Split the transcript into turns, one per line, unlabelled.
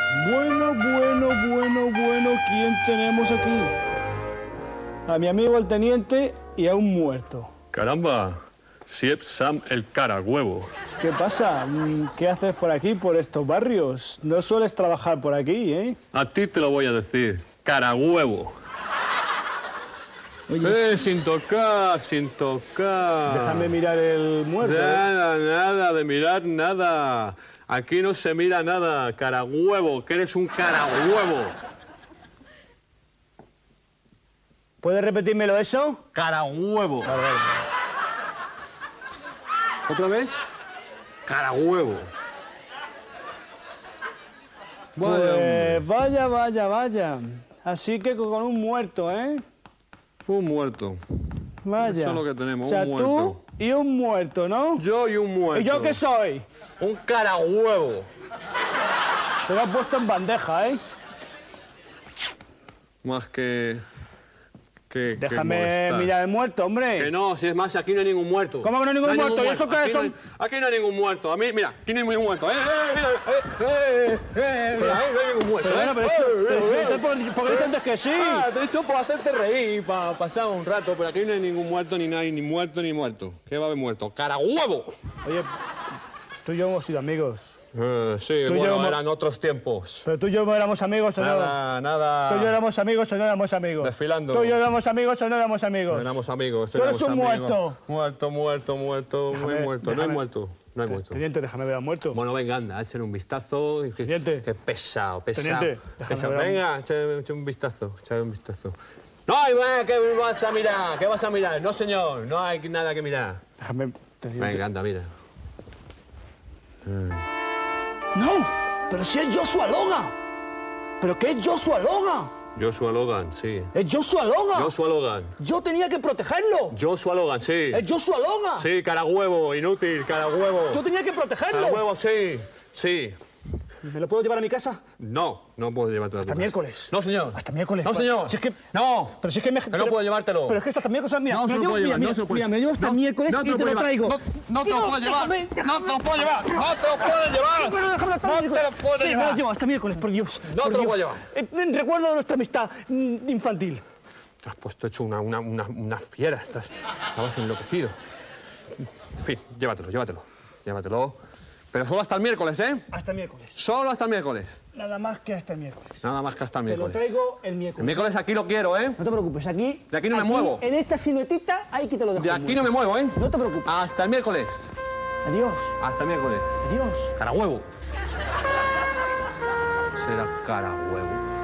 Bueno, ¿quién tenemos aquí? A mi amigo el teniente y a un muerto.
Caramba, si es Sam el Carahuevo.
¿Qué pasa? ¿Qué haces por aquí, por estos barrios? No sueles trabajar por aquí, ¿eh?
A ti te lo voy a decir, Carahuevo.
Oye,
Sin tocar, sin tocar.
déjame mirar el muerto.
Nada, de mirar nada. Aquí no se mira nada, Carahuevo, que eres un Carahuevo.
¿Puedes repetírmelo eso?
Carahuevo. ¿Otra vez? Carahuevo.
Pues vaya. Así que con un muerto, ¿eh?
Un muerto.
Vaya.
Eso es lo que tenemos,
o sea,
un muerto.
Tú y un muerto, ¿no?
Yo y un muerto.
¿Y yo qué soy?
Un Carahuevo.
Te lo has puesto en bandeja, ¿eh?
Más que
Déjame
molestar.
mirar el muerto, hombre.
Que no, si es más, aquí no hay ningún muerto.
¿Cómo que no hay ningún muerto? ¿Y eso qué
Aquí
son?
Aquí no hay ningún muerto. A mí, mira, aquí no hay ningún muerto. Mira, ahí no hay ningún muerto.
Pero bueno, ¿por qué dices antes que sí?
Te he dicho por hacerte reír, para pasar un rato, pero aquí no hay ningún muerto, ni nadie, ni muerto, ni muerto. ¿Qué va a haber muerto? ¡Carahuevo!
Oye, tú y yo hemos sido amigos.
Sí,
Tú y
bueno,
yo
eran otros tiempos.
Pero tú y yo éramos amigos o no.
Nada.
Tú y yo éramos amigos o no éramos amigos.
Desfilando.
Tú y yo éramos amigos o no éramos amigos.
Éramos amigos.
Tú eres un muerto.
Muerto. No hay muerto.
Teniente, déjame ver al muerto.
Bueno, venga, anda, échale un vistazo.
Teniente.
Qué pesado.
Teniente, déjame ver.
Venga, échale un vistazo. No, ¿qué vas a mirar? ¿Qué vas a mirar? No, señor, no hay nada que mirar.
Déjame, teniente.
Venga, anda, mira.
¡No! ¡Pero si es Joshua Logan! ¿Pero qué es Joshua Logan?
Joshua Logan, sí.
¡Es Joshua Logan!
Joshua Logan.
¡Yo tenía que protegerlo!
Joshua Logan, sí.
¡Es Joshua Logan!
Sí, Carahuevo, inútil, Carahuevo.
¡Yo tenía que protegerlo!
Carahuevo, sí.
¿Me lo puedo llevar a mi casa?
No puedo llevártelo.
Hasta miércoles.
No, señor.
Hasta miércoles.
No, señor.
Si es que...
No.
Pero si es que me...
Que no puedo llevártelo.
Pero es que hasta miércoles... Mira,
No se lo puedo llevar, no se lo puedo
Mira, me lo llevo hasta miércoles y te lo traigo.
No te lo puedo llevar. No te lo puedo llevar. No te lo puedo llevar. No te lo puedo
Sí, me lo
llevar.
llevo hasta miércoles, por Dios.
No te lo puedo llevar.
Recuerdo de nuestra amistad infantil.
Te has puesto hecho una fiera. Estabas enloquecido. En fin, llévatelo. Pero solo hasta el miércoles, ¿eh?
Hasta el miércoles.
Solo hasta el miércoles.
Nada más que hasta el miércoles.
Nada más que hasta el
Te lo
miércoles.
traigo el miércoles.
El miércoles aquí lo quiero, ¿eh?
No te preocupes, aquí...
De aquí no me muevo.
En esta siluetita, ahí que te lo dejo.
De aquí no me muevo, ¿eh?
No te preocupes.
Hasta el miércoles.
Adiós.
Hasta el miércoles.
Adiós.
Carahuevo. Será Carahuevo.